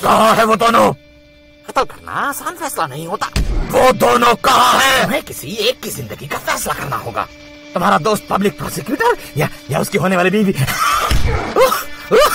कहाँ है वो दोनों? कत्ल करना आसान फैसला नहीं होता। वो दोनों कहाँ है? तुम्हें किसी एक की जिंदगी का फैसला करना होगा। तुम्हारा दोस्त पब्लिक प्रोसिक्यूटर या उसकी होने वाली बीवी?